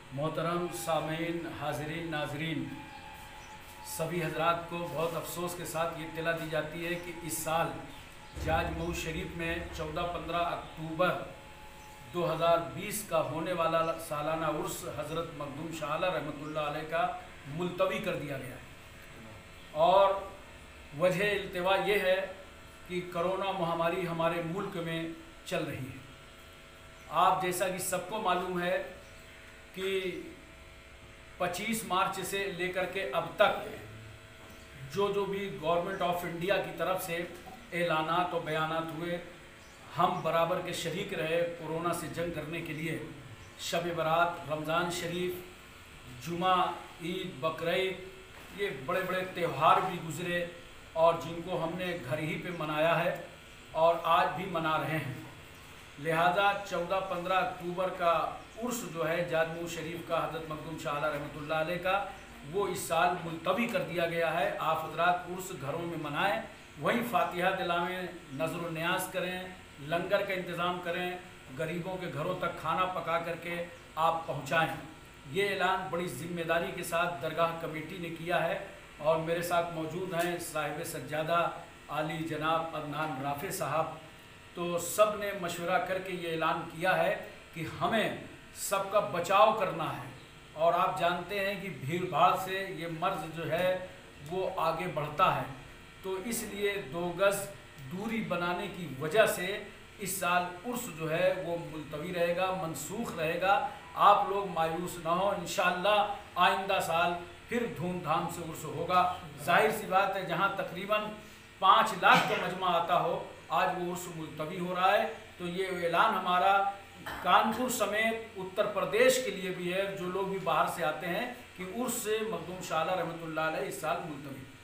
मोहतरम सामीन, हाज़रीन, नाजरीन, सभी हजरात को बहुत अफसोस के साथ ये इत्तला दी जाती है कि इस साल जाज मऊ शरीफ में 14-15 अक्टूबर 2020 का होने वाला सालाना उर्स हज़रत मखदूम शाह आला रहमतुल्लाह अलैह का मुलतवी कर दिया गया है। और वजह इल्तिवा ये है कि कोरोना महामारी हमारे मुल्क में चल रही है। आप जैसा कि सबको मालूम है कि 25 मार्च से लेकर के अब तक जो भी गवर्नमेंट ऑफ इंडिया की तरफ से ऐलानात और बयानात हुए, हम बराबर के शरीक रहे कोरोना से जंग करने के लिए। शब बरात, रमज़ान शरीफ, जुमा, ईद, बकरीद, ये बड़े बड़े त्यौहार भी गुज़रे और जिनको हमने घर ही पे मनाया है और आज भी मना रहे हैं। लिहाजा 14-15 अक्टूबर का उर्स जो है जाज मऊ शरीफ का हज़रत मखदूम शाह आला रहमतुल्लाह अलैह का, वो इस साल मुलतवी कर दिया गया है। आप हज़रात उर्स घरों में मनाएं, वहीं फातिहा दिलावें, नज़र न्याज करें, लंगर का इंतज़ाम करें, गरीबों के घरों तक खाना पका करके आप पहुँचाएँ। ये ऐलान बड़ी ज़िम्मेदारी के साथ दरगाह कमेटी ने किया है और मेरे साथ मौजूद हैं साहिब सज्जादा आली जनाब अदनान राफ़े साहब। तो सब ने मशवरा करके ये ऐलान किया है कि हमें सबका बचाव करना है और आप जानते हैं कि भीड़ भाड़ से ये मर्ज़ जो है वो आगे बढ़ता है, तो इसलिए 2 गज़ दूरी बनाने की वजह से इस साल उर्स जो है वो मुलतवी रहेगा, मनसूख रहेगा। आप लोग मायूस ना हो, इंशाअल्लाह आइंदा साल फिर धूमधाम से उर्स होगा। जाहिर सी बात है, जहाँ तकरीबन 5 लाख का मजमा आता हो, आज वो उर्स मुलतवी हो रहा है। तो ये ऐलान हमारा कानपुर समेत उत्तर प्रदेश के लिए भी है, जो लोग भी बाहर से आते हैं, कि उर्स से मखदूम शाह आला रहमतुल्लाह अलैह इस साल मुलतवी।